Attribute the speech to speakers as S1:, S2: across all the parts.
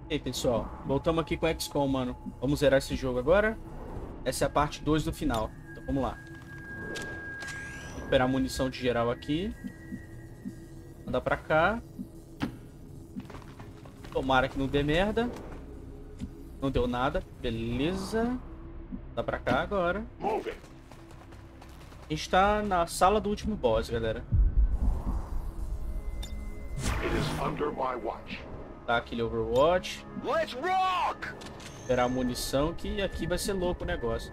S1: E aí, pessoal, voltamos aqui com XCOM, mano. Vamos zerar esse jogo agora. Essa é a parte 2 do final. Então vamos lá. Recuperar a munição de geral aqui. Mandar pra cá. Tomara que não dê merda. Não deu nada. Beleza. Dá pra cá agora. A gente tá na sala do último boss, galera. Tá aquele Overwatch.
S2: Let's rock!
S1: Esperar a munição, que aqui vai ser louco o negócio.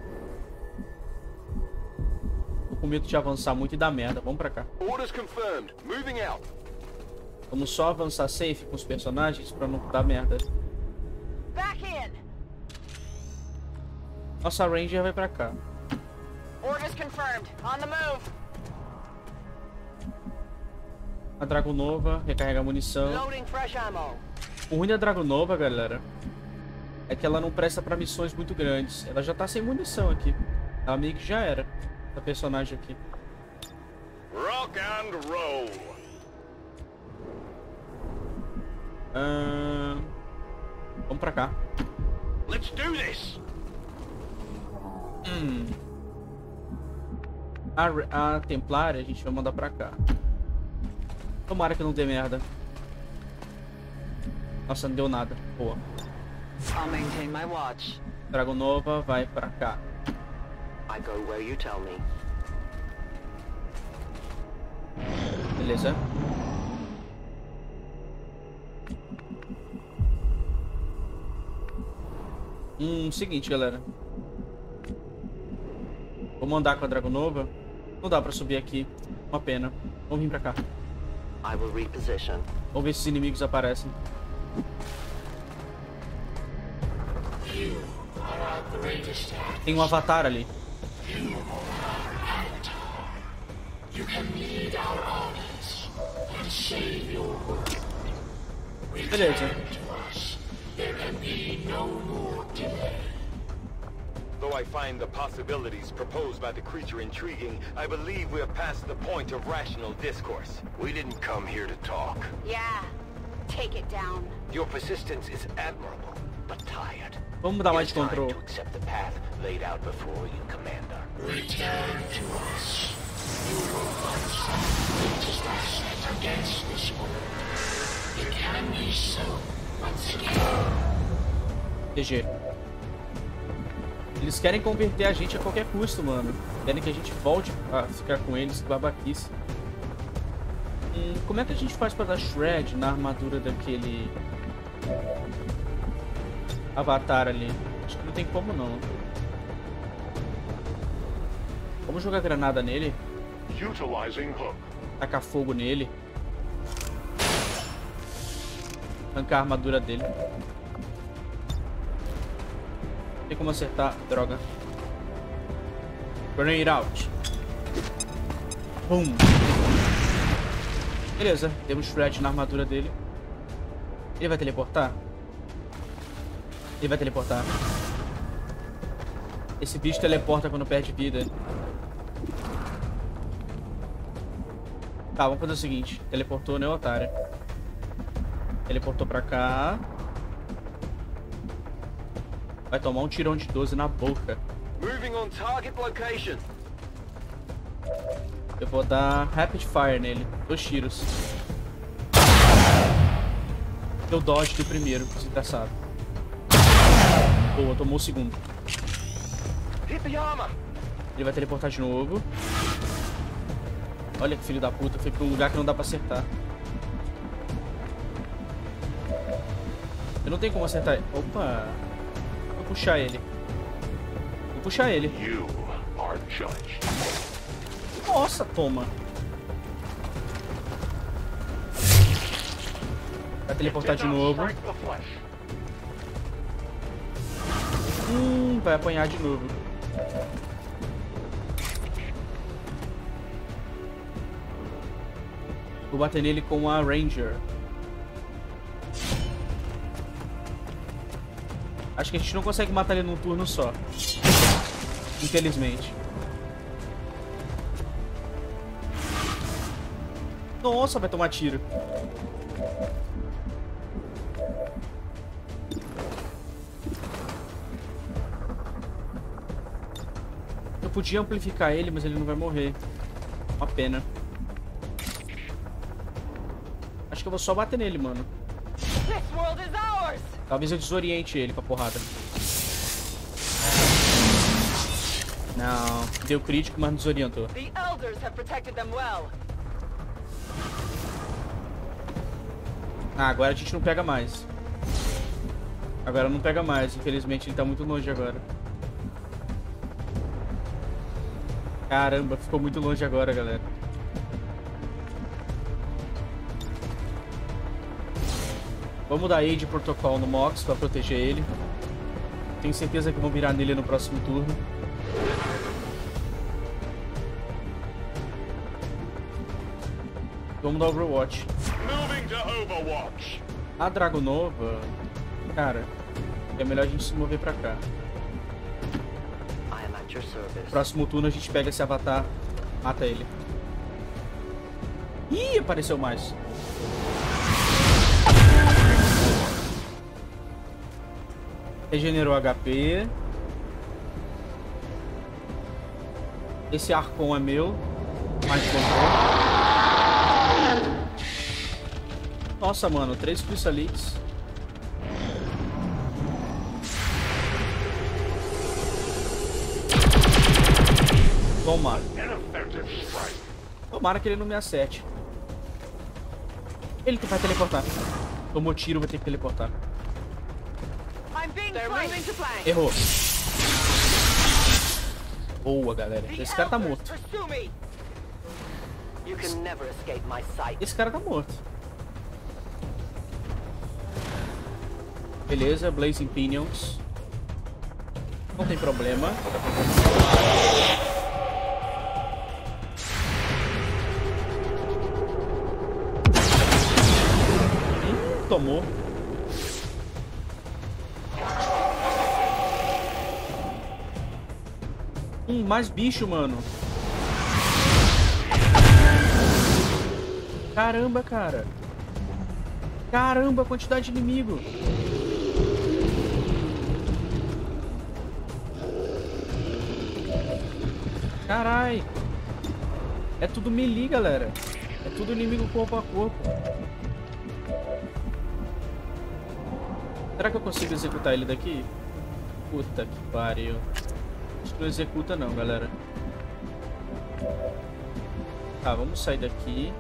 S1: Tô com medo de avançar muito e dar merda. Vamos pra cá.
S2: Orders confirmed. Moving out.
S1: Vamos só avançar safe com os personagens pra não dar merda.
S3: Back in.
S1: Nossa Ranger vai pra cá.
S3: Orders confirmed. On the move.
S1: A Dragunova recarrega a munição.
S3: Loading fresh ammo.
S1: O ruim da Dragunova, galera, é que ela não presta pra missões muito grandes. Ela já tá sem munição aqui. Ela meio que já era. A personagem aqui.
S2: Rock and roll.
S1: Vamos pra cá.
S2: Let's do this.
S1: A Templária a gente vai mandar pra cá. Tomara que não dê merda. Nossa, não deu nada. Boa.
S3: I'll maintain my watch.
S1: Dragunova vai pra cá.
S3: I go where you tell me.
S1: Beleza. Seguinte, galera. Vou mandar com a Dragunova. Não dá pra subir aqui. Uma pena. Vamos vir pra cá.
S3: I will reposition.
S1: Vamos ver se os inimigos aparecem. Tem um avatar ali. Beleza.
S2: Though I find the possibilities proposed by the creature intriguing, I believe we're past the point of rational discourse. We didn't come here to talk.
S3: Yeah. Take it down.
S2: Your persistence is admirable, but tired.
S1: Vamos dar mais de
S2: It's time
S1: controle.
S2: to accept the path laid out before you, Commander.
S4: Return to us. You will find some greatest asset against this world. It can be so once again.
S1: GG. Eles querem converter a gente a qualquer custo, mano. Querem que a gente volte a ficar com eles, que babaquice. Como é que a gente faz pra dar shred na armadura daquele avatar ali? Acho que não tem como não. Vamos jogar granada nele. Tacar fogo nele. Arrancar a armadura dele. Não tem como acertar. Droga. Grenade out. Boom. Beleza. Temos shred na armadura dele. Ele vai teleportar? Ele vai teleportar. Esse bicho teleporta quando perde vida. Tá, vamos fazer o seguinte. Teleportou, né, otário? Teleportou pra cá. Vai tomar um tirão de 12 na boca.
S2: Moving on target location.
S1: Eu vou dar Rapid Fire nele. 2 tiros. Deu dodge do primeiro, desgraçado. Boa, tomou o segundo.
S2: Hit the armor.
S1: Ele vai teleportar de novo. Olha que filho da puta, foi pra um lugar que não dá pra acertar. Eu não tenho como acertar ele. Opa! Vou puxar ele. Vou puxar ele. Nossa, toma. Vai teleportar de novo. Vai apanhar de novo. Vou bater nele com a Ranger. Acho que a gente não consegue matar ele num turno só. Infelizmente. Nossa, vai tomar tiro. podia amplificar ele, mas ele não vai morrer. Uma pena. Acho que eu vou só bater nele, mano. Talvez eu desoriente ele com a porrada. Não, deu crítico, mas não desorientou. Ah, agora a gente não pega mais. Agora não pega mais, infelizmente ele tá muito longe agora. Caramba, ficou muito longe agora, galera. Vamos dar Aid Protocol no Mox pra proteger ele. Tenho certeza que vão virar nele no próximo turno. Vamos dar Overwatch. A Dragonova... Cara, é melhor a gente se mover pra cá. Próximo turno a gente pega esse avatar, mata ele. Ih, apareceu mais. Regenerou HP. Esse Archon é meu. Mais controle. Nossa, mano, 3 Crystalites. Tomara. Tomara que ele não me acerte. Ele vai teleportar. Tomou tiro, vai ter que teleportar. Errou. Boa, galera. Esse cara tá morto. Esse cara tá morto. Beleza, Blazing Pinions. Não tem problema. Tomou. Mais bicho, mano. Caramba, cara. Caramba, a quantidade de inimigo. Carai. É tudo melee, galera. É tudo inimigo corpo a corpo. Será que eu consigo executar ele daqui? Puta que pariu. Acho que não executa não, galera. Tá, vamos sair daqui.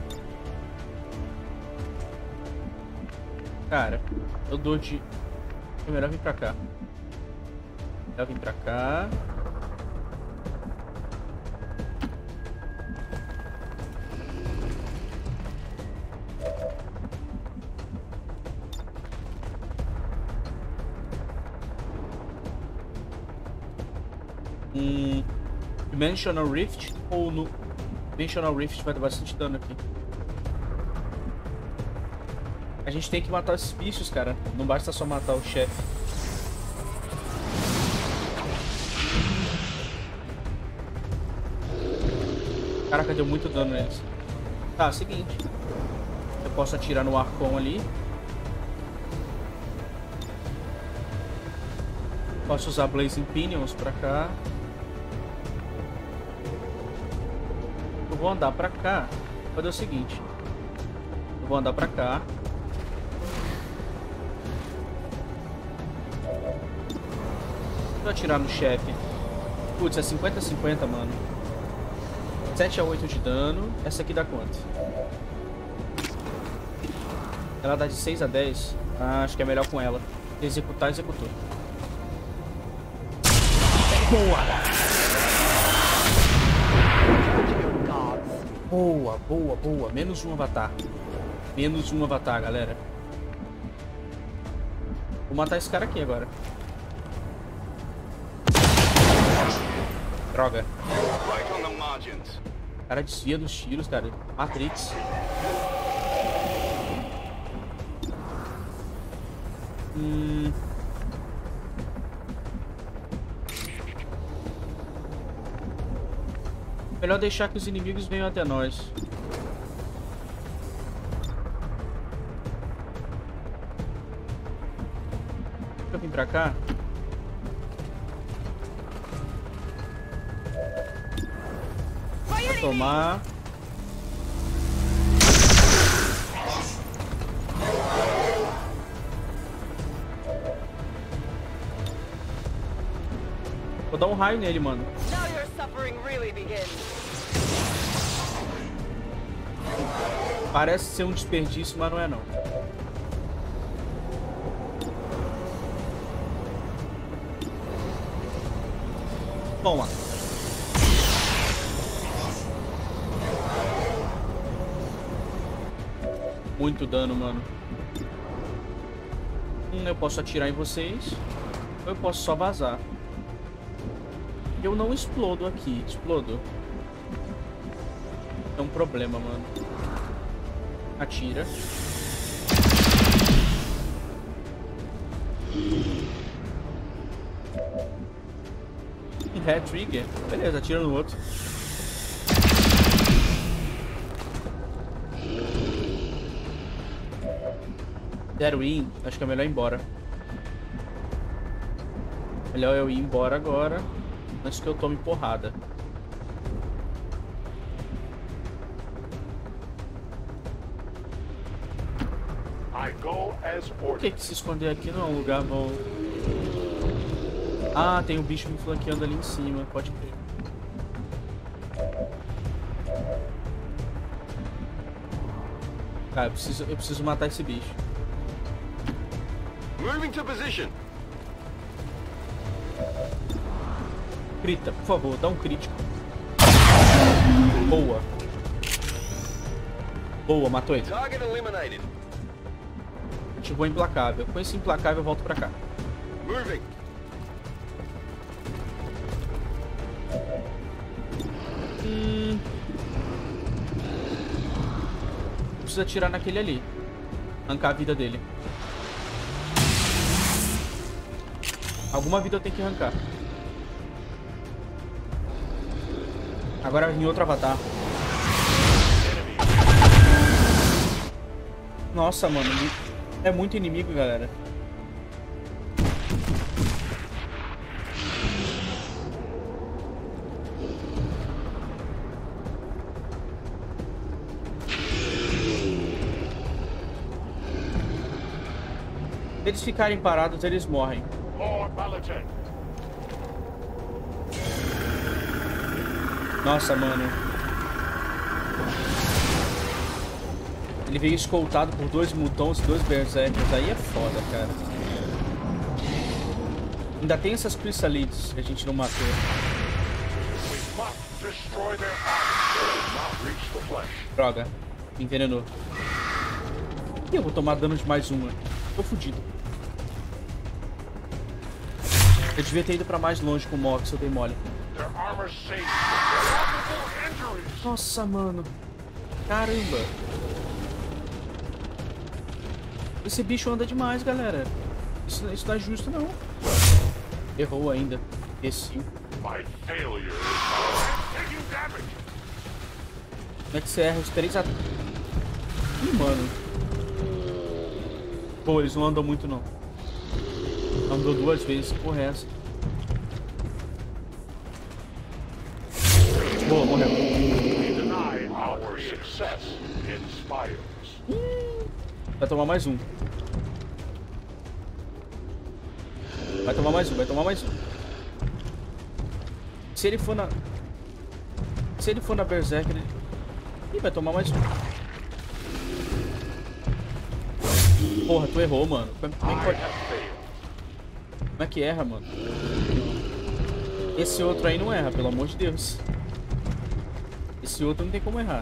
S1: Cara, eu dou de... É melhor vir pra cá. Melhor vir pra cá. Dimensional Rift ou no Dimensional Rift vai dar bastante dano aqui. A gente tem que matar esses bichos, cara. Não basta só matar o chefe. Caraca, deu muito dano neles. Tá, seguinte. Eu posso atirar no Archon ali. Posso usar Blazing Pinions pra cá. Eu vou andar pra cá. Vou fazer o seguinte. Eu vou andar pra cá. Vou atirar no chefe. Putz, é 50-50, mano. 7 a 8 de dano. Essa aqui dá quanto? Ela dá de 6 a 10. Ah, acho que é melhor com ela. Executar, executou. Boa! Boa, boa, boa. Menos um avatar. Menos um avatar, galera. Vou matar esse cara aqui agora. Droga. O cara desvia dos tiros, cara. Matrix. Melhor deixar que os inimigos venham até nós. Deixa eu vir pra cá. Tomar. Vou dar um raio nele, mano.
S3: Now your suffering really begins.
S1: Parece ser um desperdício, mas não é não. Toma. Muito dano, mano. Eu posso atirar em vocês. Ou eu posso só vazar. Eu não explodo aqui. Explodo. É um problema, mano. Atira. Head trigger. Beleza, atira no outro. Zero in. Acho que é melhor ir embora. Melhor eu ir embora agora. Antes que eu tome porrada. Por que se esconder aqui não é um lugar bom? Ah, tem um bicho me flanqueando ali em cima. Pode crer. Cara, eu preciso matar esse bicho.
S2: Moving to position.
S1: Crita, por favor, dá um crítico. Boa. Boa, matou ele.
S2: Target eliminated.
S1: Ativou implacável. Com esse implacável eu volto pra cá.
S2: Moving.
S1: Preciso atirar naquele ali. Arrancar a vida dele. Alguma vida eu tenho que arrancar. Agora em outro avatar. Nossa, mano. É muito inimigo, galera. Se eles ficarem parados, eles morrem. Nossa, mano. Ele veio escoltado por 2 mutons e 2 berserkers. Aí é foda, cara. Ainda tem essas cristalites que a gente não matou. Droga. Me envenenou. E eu vou tomar dano de mais uma. Tô fudido. Eu devia ter ido pra mais longe com o Mox, eu dei mole. Nossa, mano. Caramba. Esse bicho anda demais, galera. Isso não é justo, não. Errou ainda. Desci. Como é que você erra os 3 ataques? Ih, mano. Pô, eles não andam muito, não. Andou 2 vezes. Porra, é essa? Boa, morreu. Vai tomar mais um. Vai tomar mais um, vai tomar mais um. Se ele for na... Se ele for na Berserk, ele... Ih, vai tomar mais um. Porra, tu errou, mano. Como é que erra, mano? Esse outro aí não erra, pelo amor de Deus. Esse outro não tem como errar.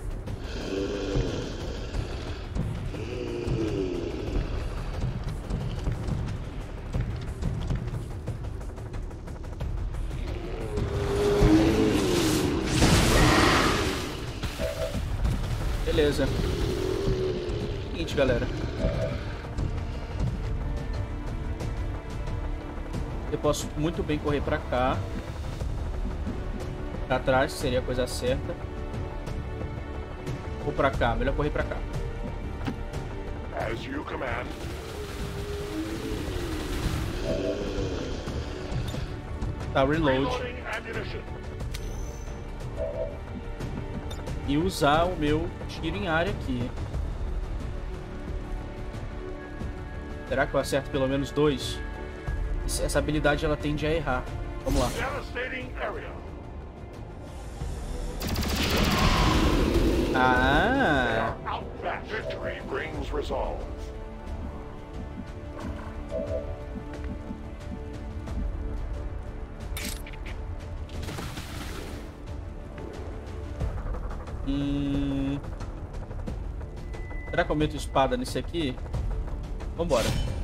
S1: Beleza. Seguinte, galera. Eu posso muito bem correr pra cá. Pra trás, seria a coisa certa. Ou pra cá, melhor correr pra cá.
S5: As you command.
S1: Tá, reload. e usar o meu tiro em área aqui. Será que eu acerto pelo menos 2? Essa habilidade ela tende a errar. Vamos lá. Ah!
S4: Victory brings resolve.
S1: Será que eu meto espada nesse aqui? Vambora.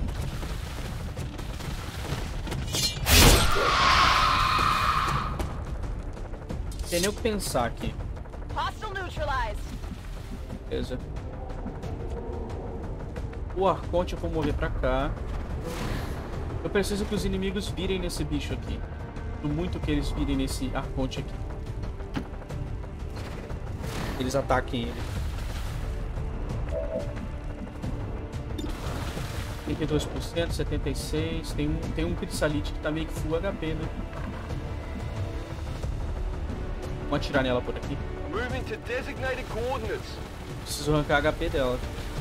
S1: Tem nem o que pensar aqui.
S3: Hostile neutralized.
S1: Beleza. O Arconte eu vou mover pra cá. Eu preciso que os inimigos virem nesse bicho aqui. Preciso muito que eles virem nesse Arconte aqui. Eles ataquem ele. 32%, 76%. Tem um Crissalite que tá meio que full HP, né? Vamos atirar nela por aqui.
S2: Moving to designated coordinates.
S1: Preciso arrancar HP dela.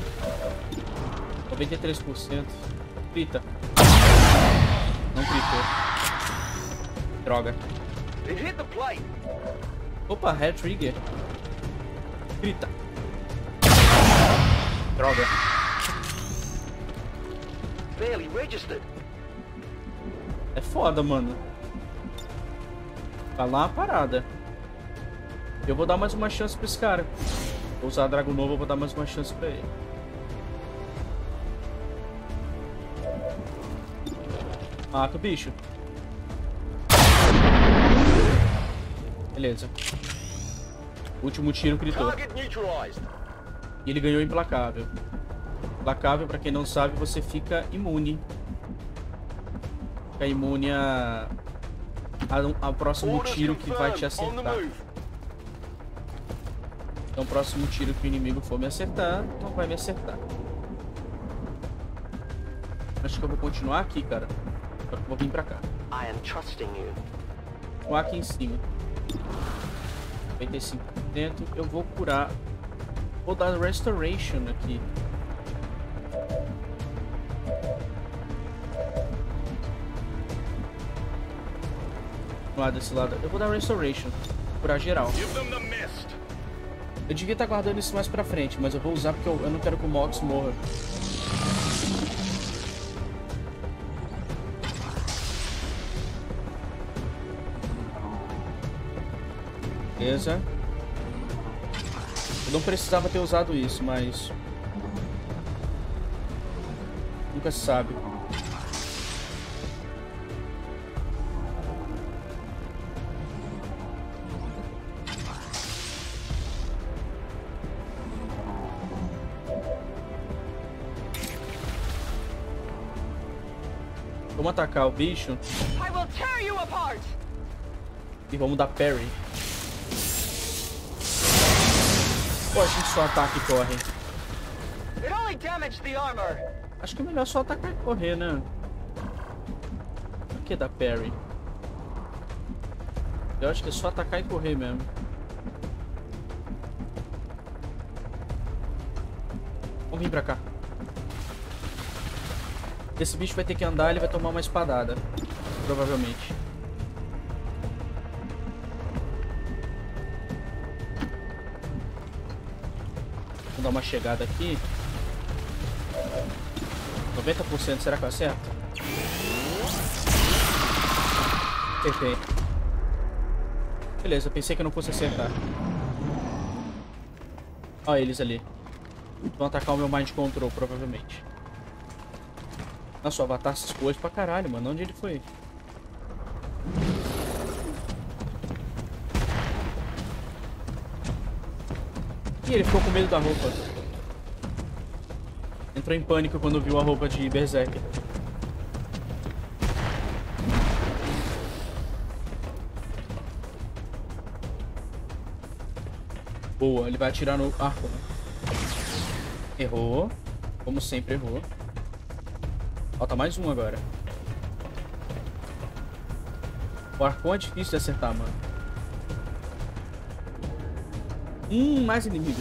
S1: 93%. Crita. Não critou. Droga.
S2: It hit the plate.
S1: Opa, Head Trigger. Crita. Droga.
S2: Barely registered.
S1: É foda, mano. Tá lá uma parada. Eu vou dar mais uma chance pra esse cara. Vou usar a Drago Nova, eu vou dar mais uma chance pra ele. Mata o bicho. Beleza. Último tiro gritou.
S2: Target neutralized.
S1: E ele ganhou implacável. Implacável, pra quem não sabe, você fica imune. Fica imune ao próximo tiro que vai te acertar. Então o próximo tiro que o inimigo for me acertar, não vai me acertar. Acho que eu vou continuar aqui, cara. Só que eu vou vir pra cá.
S2: I am trusting you.
S1: Vou aqui em cima. 95%. Eu vou curar. Vou dar Restoration aqui. Lá desse lado. Eu vou dar Restoration. Curar geral. Eu devia estar guardando isso mais pra frente, mas eu vou usar porque eu não quero que o Mox morra. Beleza. Eu não precisava ter usado isso, mas... nunca se sabe. Vamos atacar o bicho.
S3: I will tear you apart.
S1: E vamos dar parry. Pô, a gente só ataca e corre.
S3: It only damaged the armor.
S1: Acho que é melhor só atacar e correr, né? Por que dar parry? Eu acho que é só atacar e correr mesmo. Vamos vir pra cá. Esse bicho vai ter que andar, ele vai tomar uma espadada. Provavelmente. Vou dar uma chegada aqui. 90%, será que eu acerto? Acertei. Beleza, eu pensei que eu não fosse acertar. Olha eles ali. Vão atacar o meu Mind Control, provavelmente. Nossa, o Avatar se expôs pra caralho, mano. Onde ele foi? Ih, ele ficou com medo da roupa. Entrou em pânico quando viu a roupa de Berserker. Boa, ele vai atirar no arco. Errou. Como sempre, errou. Falta mais um agora. O arco é difícil de acertar, mano. Mais inimigo.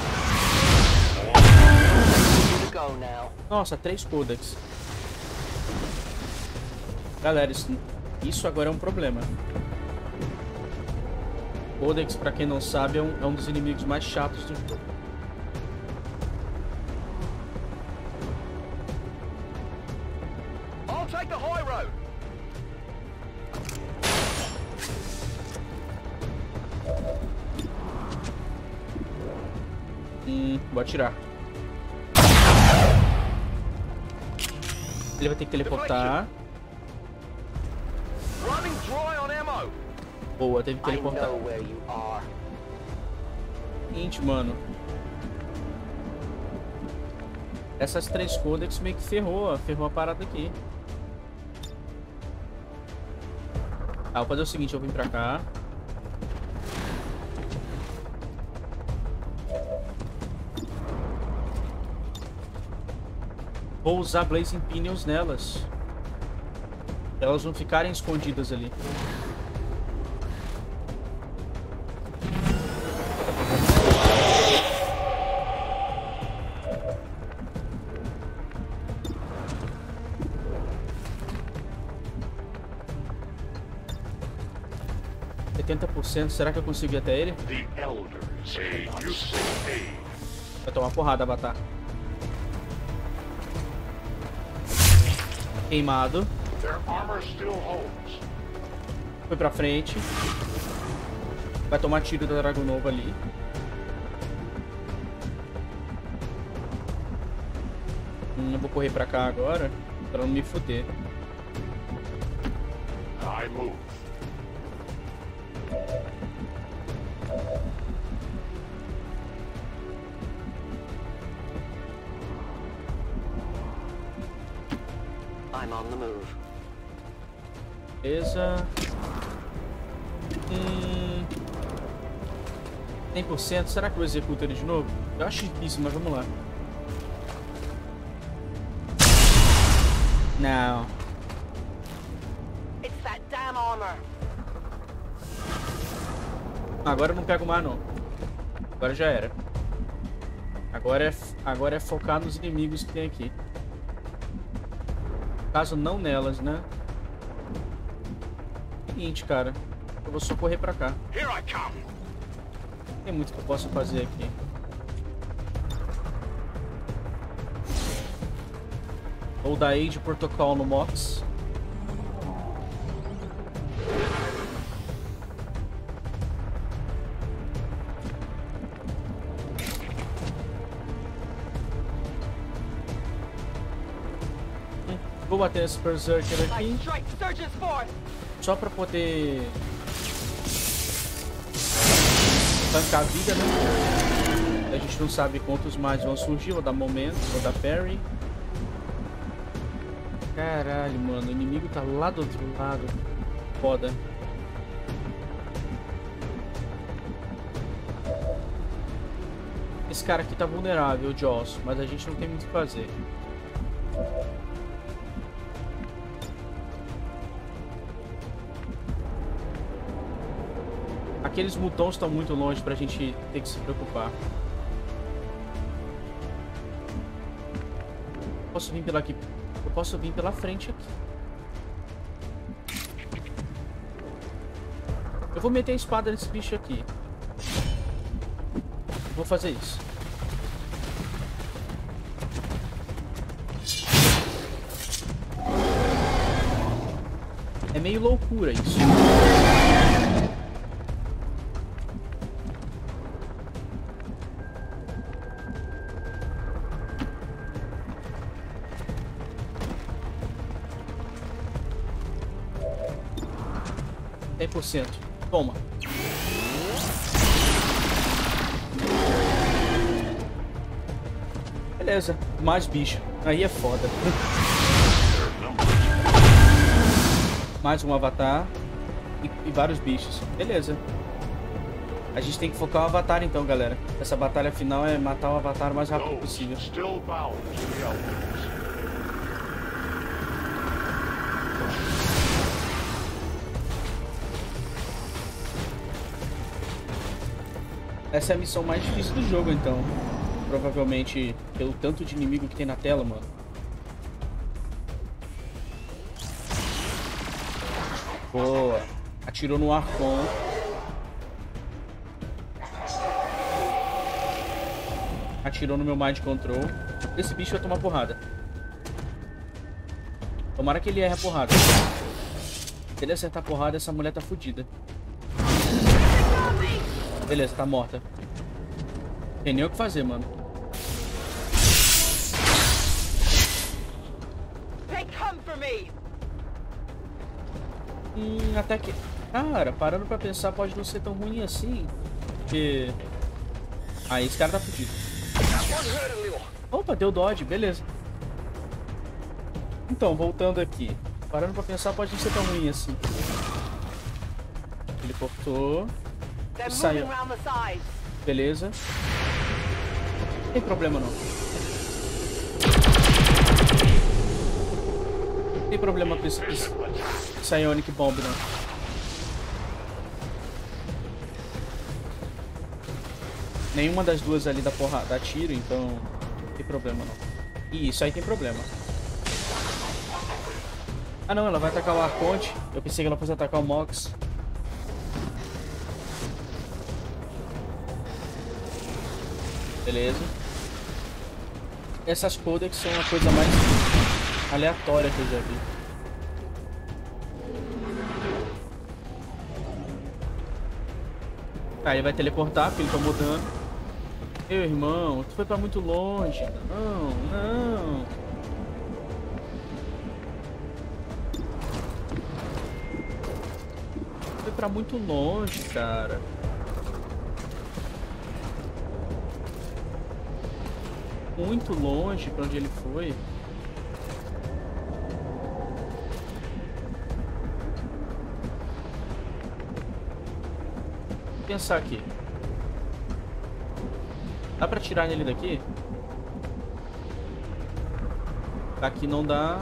S1: Nossa, 3 codex. Galera, isso agora é um problema. Codex, pra quem não sabe, é um dos inimigos mais chatos do jogo.
S2: I'll take the high road.
S1: Vou atirar. Ele vai ter que teleportar.
S2: Running dry on ammo.
S1: Boa, teve que teleportar. Seguinte, mano. Essas 3 codex meio que ferrou a parada aqui. Vou fazer o seguinte, eu vim pra cá. Vou usar Blazing Pinions nelas. Elas não ficarem escondidas ali. Será que eu consigo ir até ele? Vai tomar porrada, Avatar. Queimado. Foi pra frente. Vai tomar tiro da Dragon Nova ali. Eu vou correr pra cá agora pra não me fuder.
S3: I'm on the move.
S1: Beleza. 100%. Será que eu executo ele de novo? Eu acho difícil, mas vamos lá. Não.
S3: It's that damn armor.
S1: Agora eu não pego mais, não. Agora já era. Agora é focar nos inimigos que tem aqui. Caso não nelas, né? Seguinte, cara. Eu vou só correr pra cá. Tem muito que eu posso fazer aqui. Ou da Age Protocol no Mox. Vou bater esse Berserker aqui. Só pra poder tancar a vida, né? A gente não sabe quantos mais vão surgir. Vou dar momento, vou dar parry. Caralho, mano. O inimigo tá lá do outro lado. Foda. Esse cara aqui tá vulnerável, o Joss, mas a gente não tem muito o que fazer. Aqueles mutons estão muito longe pra gente ter que se preocupar. Posso vir pela aqui? Eu posso vir pela frente aqui. Eu vou meter a espada nesse bicho aqui. Vou fazer isso. É meio loucura isso. Toma. Beleza, mais bicho. Aí é foda. Mais um avatar e vários bichos. Beleza. A gente tem que focar o avatar então, galera. Essa batalha final é matar o avatar o mais rápido possível. Essa é a missão mais difícil do jogo, então. Provavelmente pelo tanto de inimigo que tem na tela, mano. Boa. Atirou no Archon. Atirou no meu Mind Control. Esse bicho vai tomar porrada. Tomara que ele erre a porrada. Se ele acertar a porrada, essa mulher tá fodida. Beleza, tá morta. Tem nem o que fazer, mano. Até que... Cara, parando pra pensar, pode não ser tão ruim assim. Porque... Aí, esse cara tá fudido. Opa, deu dodge, beleza. Então, voltando aqui. Parando pra pensar, pode não ser tão ruim assim. Ele cortou. Saiu. Beleza. Não tem problema não. Não tem problema com esse Psionic Bomb não. Nenhuma das duas ali dá tiro, então não tem problema não. Ih, isso aí tem problema. Ah não, ela vai atacar o Arconte. Eu pensei que ela fosse atacar o Mox. Beleza. Essas codex são a coisa mais aleatória que eu já vi. Tá, ele vai teleportar porque ele tomou dano. Meu irmão, tu foi pra muito longe. Não, não. Foi pra muito longe, cara. Muito longe pra onde ele foi. Vou pensar aqui. Dá pra tirar nele daqui? Daqui não dá.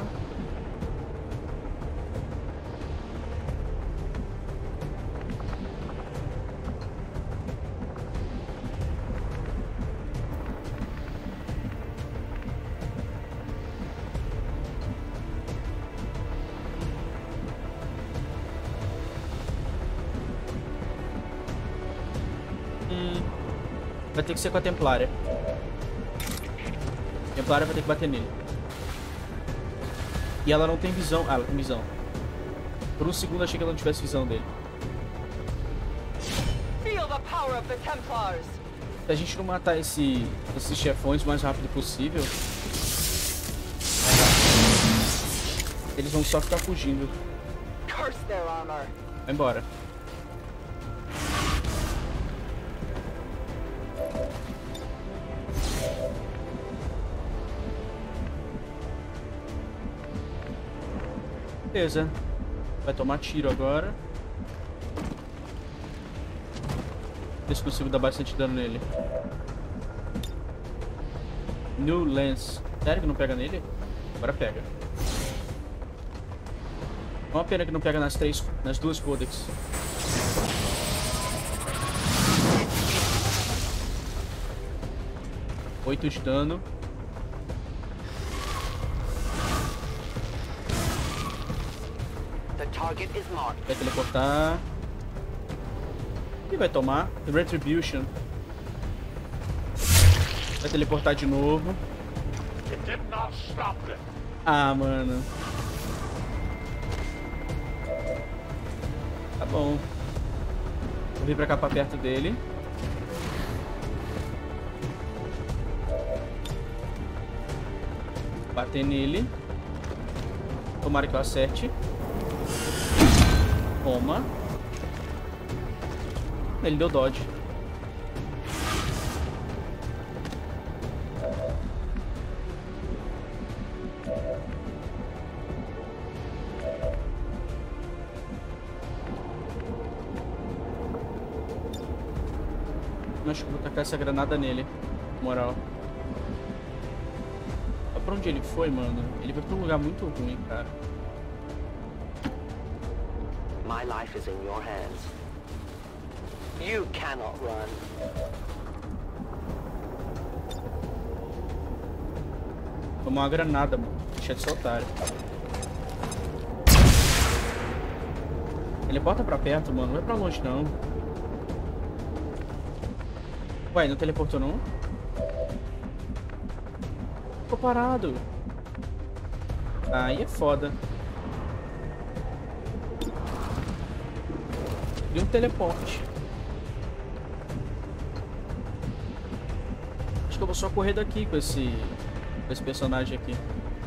S1: Vai ter que ser com a Templária. Templária vai ter que bater nele. E ela não tem visão. Ah, ela tem visão. Por um segundo achei que ela não tivesse visão dele. Se a gente não matar esses chefões o mais rápido possível, eles vão só ficar fugindo. Vai embora. Beleza. Vai tomar tiro agora. Ver se consigo dar bastante dano nele. New Lance. Sério que não pega nele? Agora pega. É uma pena que não pega nas duas codex. Oito de dano. Vai teleportar. E vai tomar. Retribution. Vai teleportar de novo. Ah, mano. Tá bom. Vou vir pra cá pra perto dele. Bater nele. Tomara que eu acerte. Toma. Ele deu dodge. Acho que vou tacar essa granada nele. Moral. Olha pra onde ele foi, mano. Ele foi pra um lugar muito ruim, cara.
S3: My life is in your hands. You cannot run.
S1: Tomou uma granada, mano. Deixa de soltar. Ele bota pra perto, mano. Não é pra longe, não. Ué, não teleportou, não? Ficou parado. Aí é foda. E um teleporte. Acho que eu vou só correr daqui com esse personagem aqui.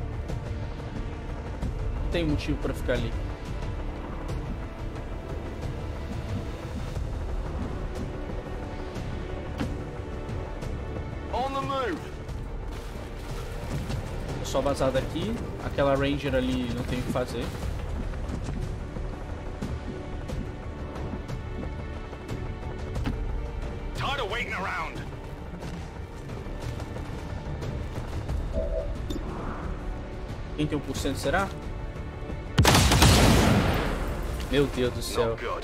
S1: Não tem motivo pra ficar ali.
S2: On the move.
S1: Vou só vazar daqui. Aquela Ranger ali não tem o que fazer.
S2: Tired of waiting around.
S1: Quem tem 1% será? Meu Deus do céu.
S2: No good.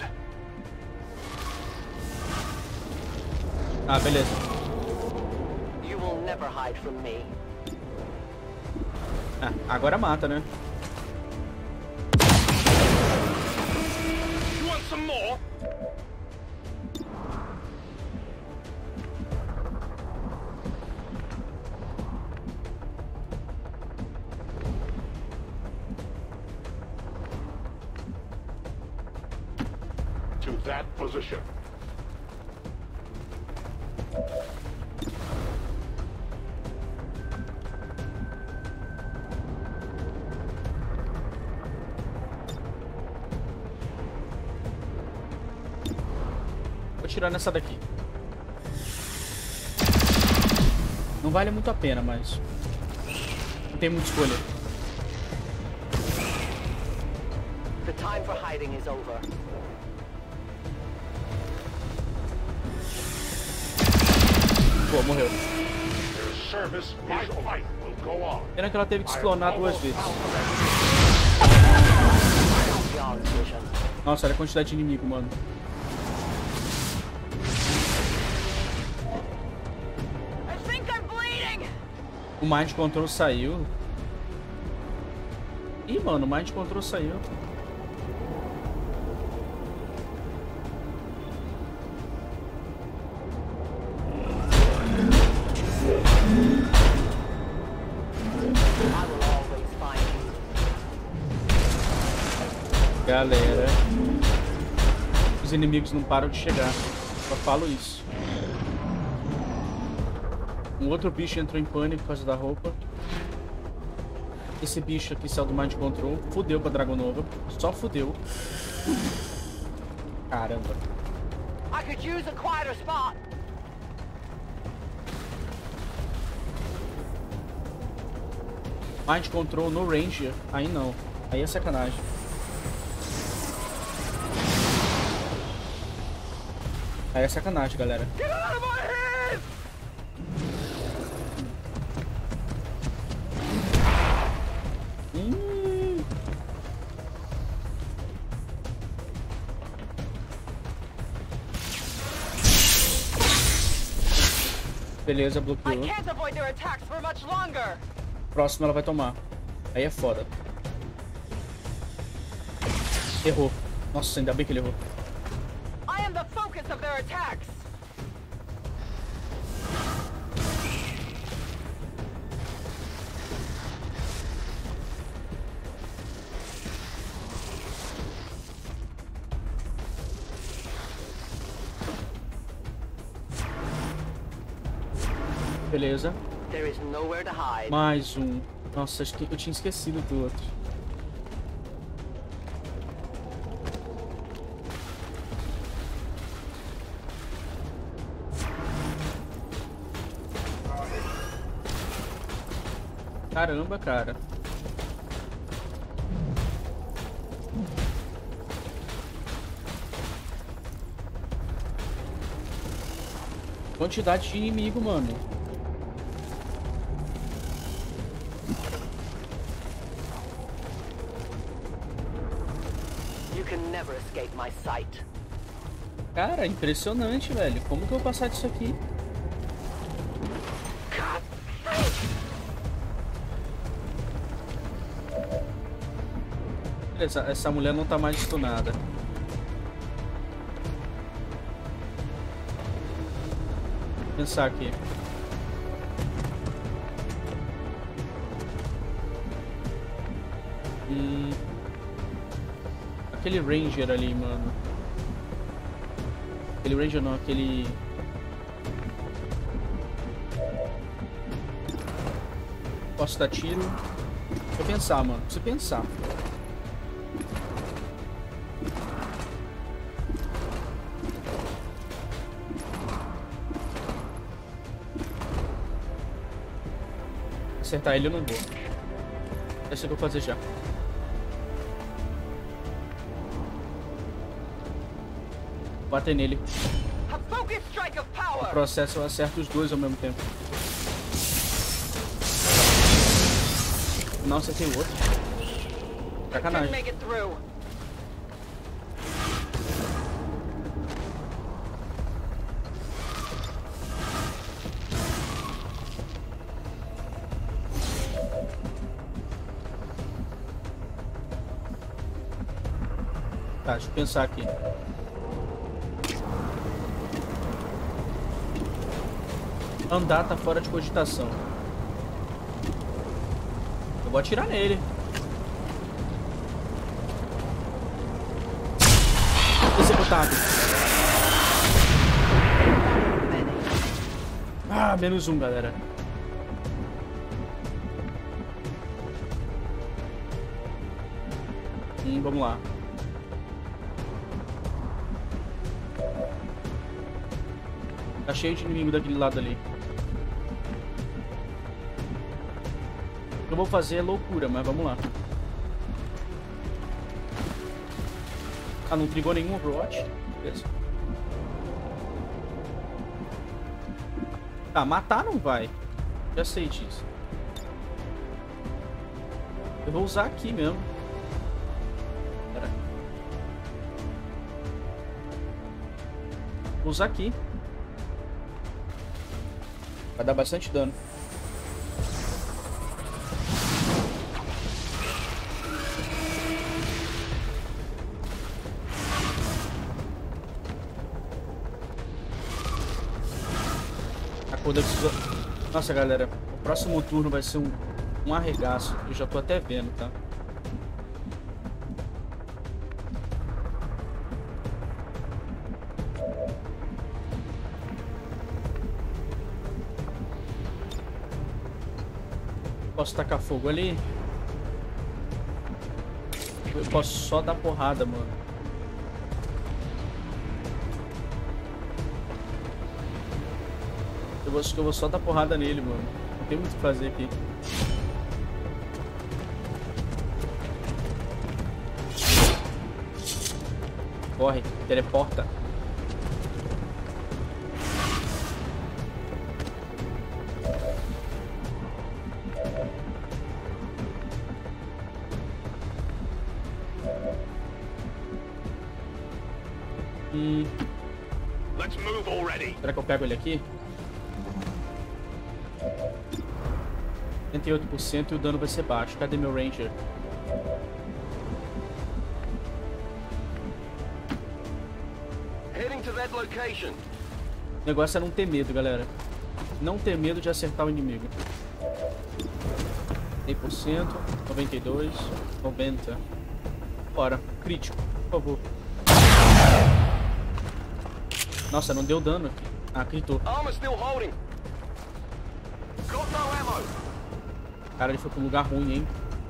S1: Ah, beleza.
S3: You will never hide from me.
S1: Ah, agora mata, né?
S2: You want some more?
S4: To that position.
S1: Vou tirar nessa daqui. Não vale muito a pena, mas não tem muita escolha.
S3: The time for hiding is over.
S1: Pô, morreu.
S4: Your service, my life will go on.
S1: Pena que ela teve que se clonar duas vezes.
S3: Beyond vision.
S1: Nossa, olha a quantidade de inimigo, mano.
S3: I think I'm bleeding.
S1: O Mind Control saiu. Ih, mano, o Mind Control saiu.
S3: I will always find you.
S1: Galera, os inimigos não param de chegar. Só falo isso. Um outro bicho entrou em pânico por causa da roupa. Esse bicho aqui saiu do Mind Control. Fudeu pra Dragonova. Só fudeu. Caramba.
S3: I could use a quieter spot.
S1: Mind Control no Ranger. Aí não. Aí é sacanagem. Aí é sacanagem, galera.
S3: Get out of my head!
S1: Beleza,
S3: I
S1: bloqueou.
S3: can't avoid their attacks for much longer.
S1: Próximo ela vai tomar. Aí é foda. Errou. Nossa, ainda bem que ele errou.
S3: I am the focus of their attacks.
S1: Beleza.
S3: There is nowhere to hide.
S1: Mais um. Nossa, acho que eu tinha esquecido do outro. Caramba, cara. Quantidade de inimigo, mano.
S3: You can never escape my sight.
S1: Cara, impressionante, velho. Como que eu vou passar disso aqui? Beleza, essa mulher não tá mais stunada. Vou pensar aqui. Aquele Ranger ali, mano. Aquele Ranger não, aquele... Posso dar tiro? Deixa eu pensar, mano. Preciso pensar. Acertar ele eu não vou. É isso que eu vou fazer já. Bater nele. O processo eu acerto os dois ao mesmo tempo. Não, acertei o outro. Sacanagem. Tá, deixa eu pensar aqui. Andar tá fora de cogitação. Eu vou atirar nele. Executado. Ah, menos um, galera. Vamos lá. Tá cheio de inimigo daquele lado ali. O que eu vou fazer é loucura, mas vamos lá. Ah, não trigou nenhum Overwatch? Beleza. Tá, matar não vai. Já sei disso. Eu vou usar aqui mesmo. Pera. Vou usar aqui. Vai dar bastante dano. A cor precisa... Nossa, galera. O próximo turno vai ser um arregaço. Eu já tô até vendo, tá? Posso tacar fogo ali? Eu posso só dar porrada, mano. Acho que eu vou só dar porrada nele, mano. Não tem muito o que fazer aqui. Corre, teleporta. Será que eu pego ele aqui? 78% e o dano vai ser baixo. Cadê meu Ranger? O negócio é não ter medo, galera. Não ter medo de acertar o inimigo. 100%, 92%, 90%. Bora, crítico, por favor. Nossa, não deu dano aqui. Ah, gritou. Cara, ele foi pra um lugar ruim, hein?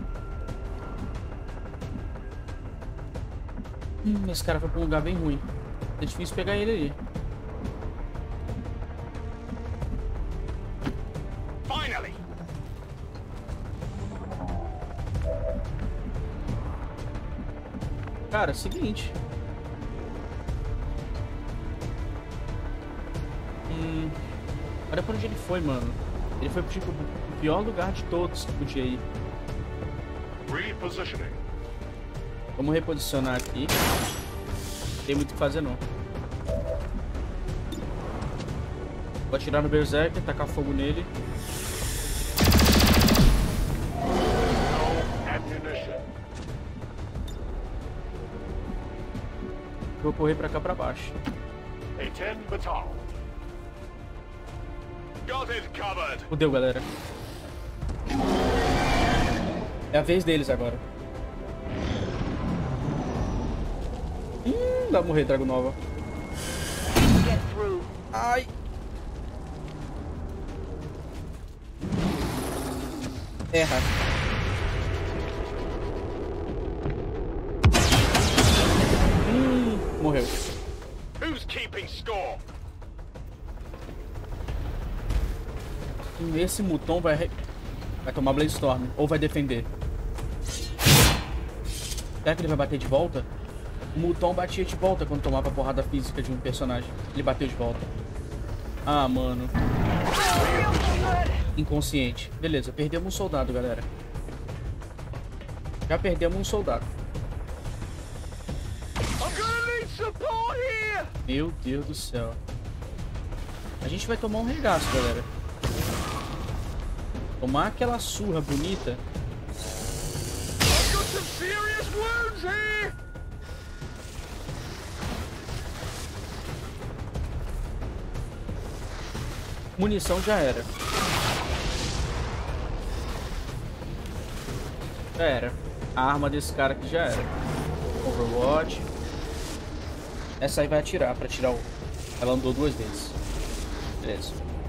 S1: Esse cara foi pra um lugar bem ruim. É difícil pegar ele ali. Cara, é o seguinte. Olha pra onde ele foi, mano. Ele foi tipo o pior lugar de todos que podia ir. Vamos reposicionar aqui. Não tem muito o que fazer, não. Vou atirar no Berserker, tacar fogo nele. Vou correr pra cá pra baixo. Fudeu, galera. É a vez deles agora. Vai morrer, Dragunova. Ai. Erra. Morreu. Esse Muton vai tomar Blazestorm ou vai defender. Será que ele vai bater de volta? O Muton batia de volta quando tomava porrada física de um personagem. Ele bateu de volta. Ah, mano. Inconsciente. Beleza, perdemos um soldado, galera. Já perdemos um soldado. Meu Deus do céu. A gente vai tomar um regaço, galera. Tomar aquela surra bonita. Munição já era. Já era. A arma desse cara aqui já era. Overwatch. Essa aí vai atirar, pra tirar o... Ela andou 2 vezes. Beleza.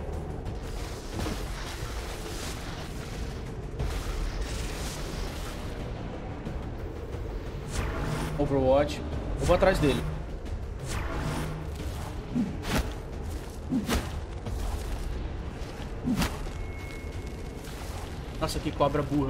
S1: Overwatch. Eu vou atrás dele. Nossa, que cobra burra.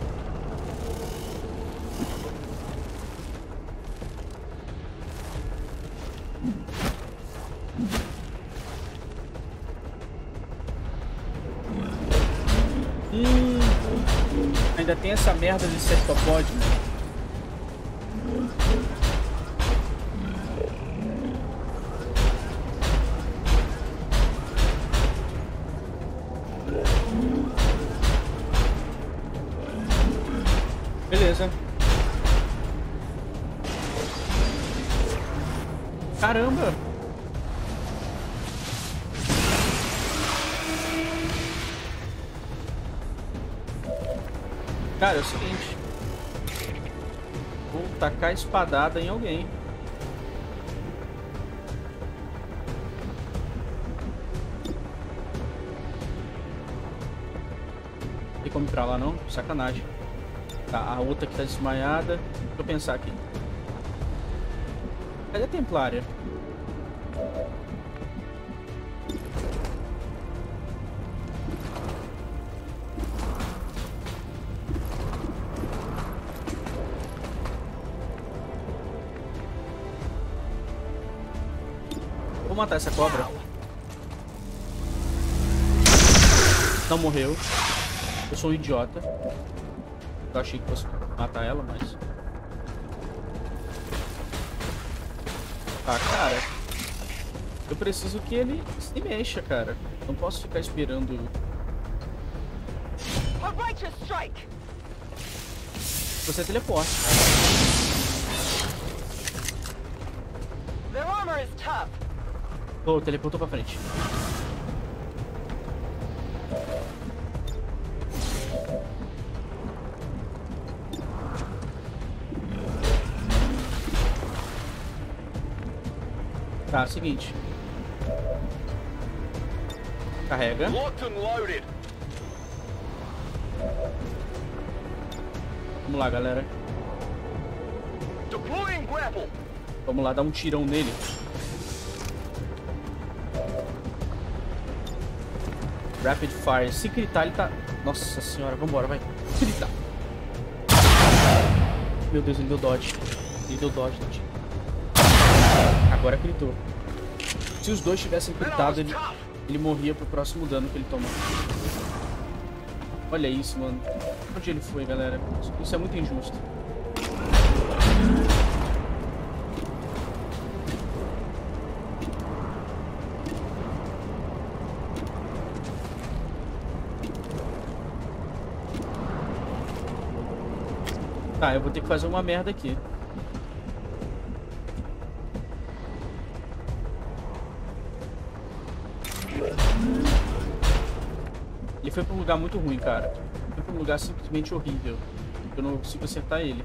S1: Ainda tem essa merda de septopode, né? Beleza. Caramba! Cara, é o seguinte. Vou tacar espadada em alguém. Não tem como ir pra lá não? Sacanagem. Tá, a outra que tá desmaiada. Deixa eu pensar aqui. Cadê a Templária? Vou matar essa cobra. Não morreu. Eu sou um idiota. Eu achei que fosse matar ela, mas... Ah, cara. Eu preciso que ele se mexa, cara. Não posso ficar esperando... Você teleporta. Oh, teleportou pra frente. Tá, seguinte. Carrega. Vamos lá, galera. Vamos lá dar um tirão nele. Rapid Fire. Se gritar, ele tá... Nossa senhora, vambora, vai. Gritar. Meu Deus, ele deu dodge. Ele deu dodge, gente. Agora gritou. Se os dois tivessem gritado, ele morria pro próximo dano que ele tomou. Olha isso, mano. Onde ele foi, galera? Isso é muito injusto. Tá, eu vou ter que fazer uma merda aqui. Ele foi pra um lugar muito ruim, cara. Foi pra um lugar simplesmente horrível. Eu não consigo acertar ele.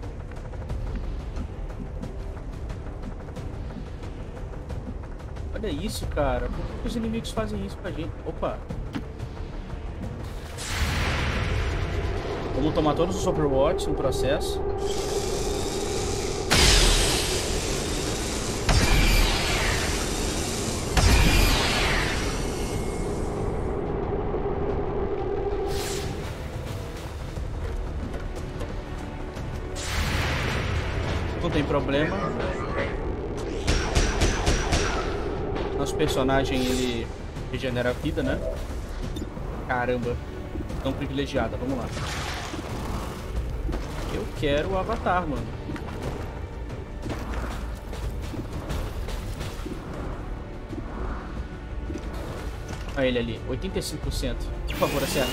S1: Olha isso, cara. Por que os inimigos fazem isso pra gente? Opa. Vamos tomar todos os Overwatch no processo. Não tem problema. Nosso personagem, ele regenera a vida, né? Caramba. Tão privilegiada. Vamos lá. Eu quero o Avatar, mano. Olha ele ali. 85%. Por favor, acerta.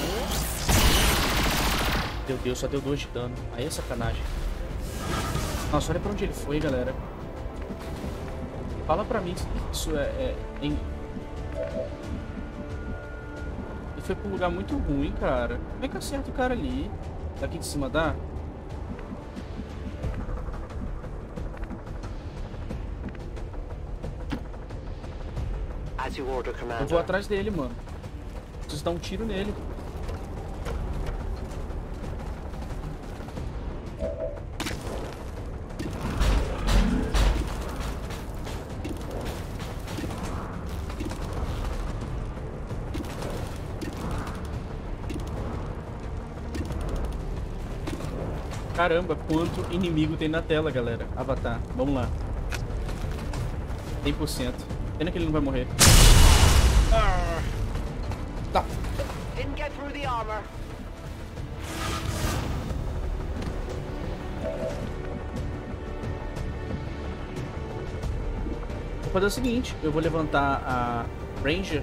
S1: Meu Deus, só deu 2 de dano. Aí é sacanagem. Nossa, olha pra onde ele foi, galera. Fala pra mim se isso Ele foi pra um lugar muito ruim, cara. Como é que acerta o cara ali? Daqui de cima dá? Eu vou atrás dele, mano. Preciso dar um tiro nele. Caramba, quanto inimigo tem na tela, galera. Avatar. Vamos lá. 100%. Pena que ele não vai morrer. Tá.
S3: Didn't get through the armor.
S1: Vou fazer o seguinte, eu vou levantar a Ranger.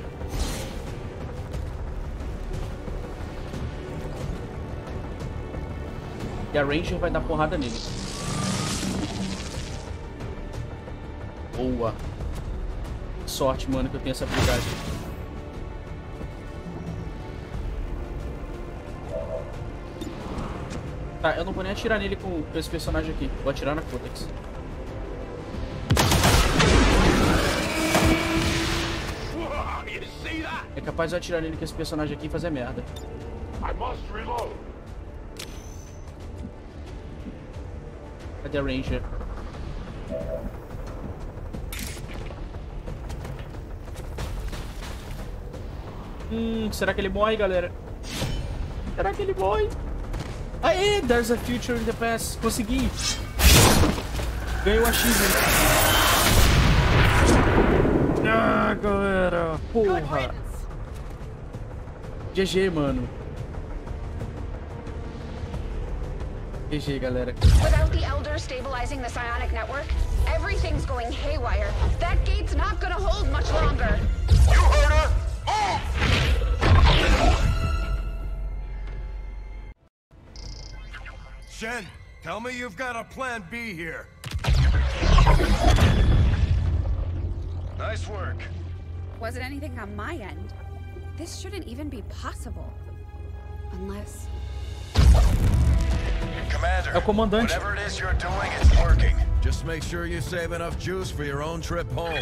S1: E a Ranger vai dar porrada nele. Boa. Sorte, mano, que eu tenho essa habilidade. Tá, eu não vou nem atirar nele com esse personagem aqui. Vou atirar na Codex. É capaz de atirar nele com esse personagem aqui e fazer merda. Cadê a Ranger? Será que ele morre, galera? Será que ele morre? Aê, there's a future in the past. Consegui. Ganhei o achievement. Ah, galera. Porra. GG, mano. GG, galera.
S5: Without the Elder stabilizing the psionic network, everything's going haywire. That gate's not gonna hold much longer.
S2: You heard her! Move! Shen, tell me you've got a plan B here. Nice work.
S5: Wasn't anything on my end. This shouldn't even be possible. Unless...
S2: Commander,
S1: É o comandante.
S2: whatever it is you're doing, it's working. Just make sure you save enough juice for your own trip home.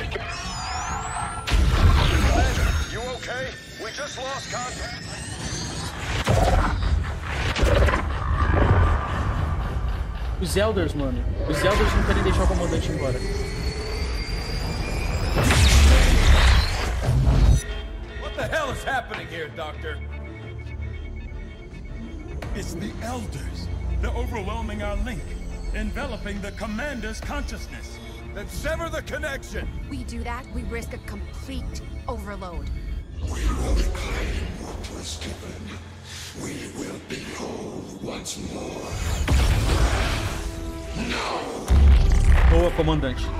S2: Commander, you okay? We just lost contact.
S1: Os Elders, mano. Os Elders não querem deixar o comandante embora.
S2: What the hell is happening here, Doctor?
S6: It's the Elders. They're overwhelming our link, enveloping the Commander's consciousness.
S2: Then sever the connection!
S5: we do that, we risk a complete overload.
S4: We will reclaim what was given. We will be whole once more.
S1: Boa, comandante.
S4: Your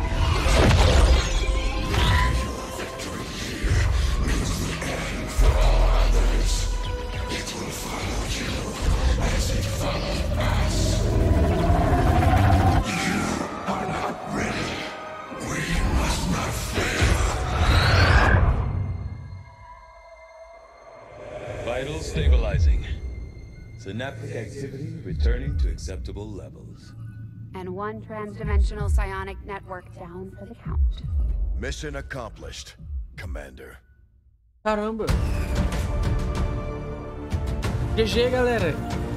S4: victory here means the end for all others. It will follow you as it followed us.
S7: Synaptic activity returning to acceptable levels.
S5: And one transdimensional psionic network down for the count.
S8: Mission accomplished, Commander.
S1: Caramba. GG, galera.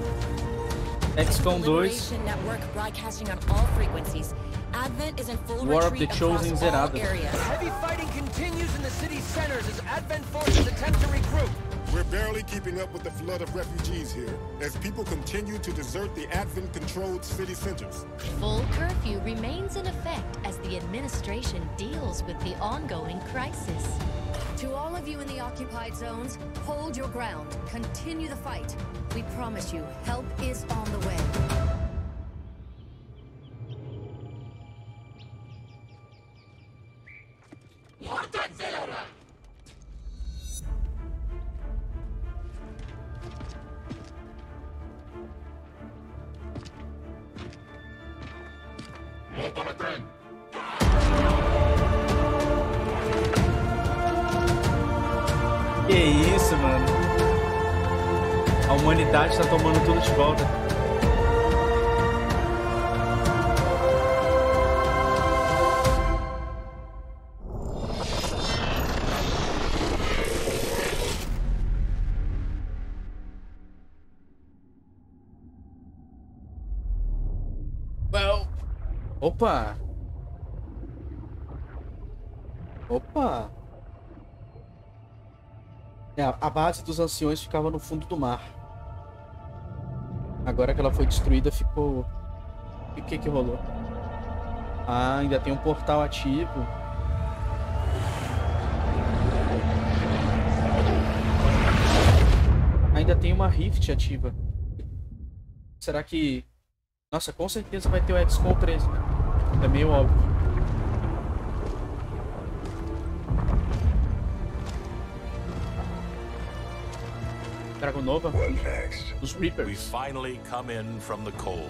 S1: XCOM 2.
S9: Network broadcasting on all frequencies. Advent is in full
S1: War of the
S9: retreat
S1: Chosen
S9: across all
S1: zerado.
S9: areas.
S10: Heavy fighting continues in the city's centers as Advent forces attempt to regroup.
S11: We're barely keeping up with the flood of refugees here, as people continue to desert the Advent-controlled city centers.
S12: Full curfew remains in effect as the administration deals with the ongoing crisis.
S13: To all of you in the occupied zones, hold your ground. Continue the fight. We promise you, help is on the way.
S1: Que isso, mano. A humanidade tá tomando tudo de volta. Well. Opa. Opa. A base dos anciões ficava no fundo do mar. Agora que ela foi destruída, ficou... O que rolou? Ah, ainda tem um portal ativo. Ainda tem uma rift ativa. Será que... Nossa, com certeza vai ter o XCOM 13, né? É meio óbvio. Dragon Nova, os Reapers.
S14: We finally come in from the cold.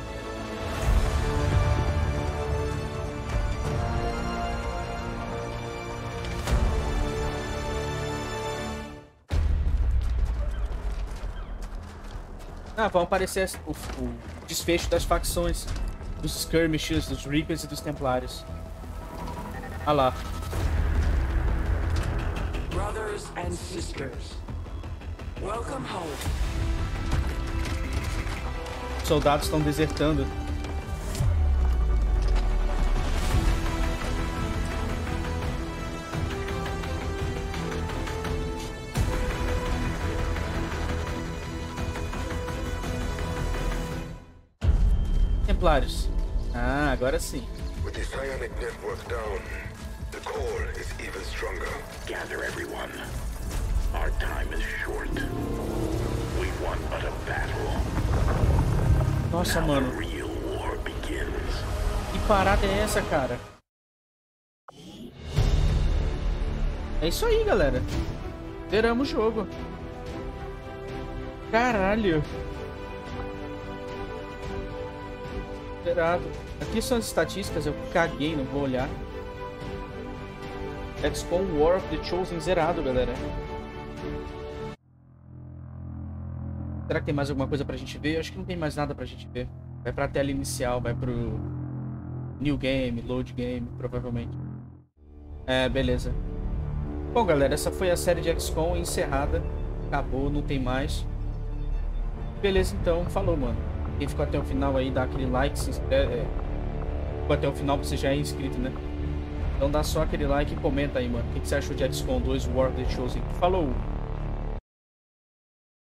S1: Ah, vão aparecer o desfecho das facções, dos Skirmishers, dos Reapers e dos Templários. Ah lá.
S15: Brothers and sisters. Welcome home.
S1: Soldados estão desertando. Templários. Ah, agora sim.
S16: With the psionic network down, the core is even stronger.
S4: Gather everyone. Our time is short. We want but a battle.
S1: Nossa,
S4: Now
S1: mano.
S4: the real war begins.
S1: Que parada é essa, cara? É isso aí, galera. Zeramos o jogo. Caralho. Zerado. Aqui são as estatísticas, eu caguei, não vou olhar. XCOM War of the Chosen zerado, galera. Será que tem mais alguma coisa pra gente ver? Eu acho que não tem mais nada pra gente ver. Vai pra tela inicial, vai pro New Game, Load Game, provavelmente. É, beleza. Bom, galera, essa foi a série de XCOM encerrada. Acabou, não tem mais. Beleza, então, falou, mano. Quem ficou até o final aí, dá aquele like, se inscreve. Ficou até o final, você já é inscrito, né? Então dá só aquele like e comenta aí, mano. O que você achou de XCOM 2 War of the Chosen? Falou!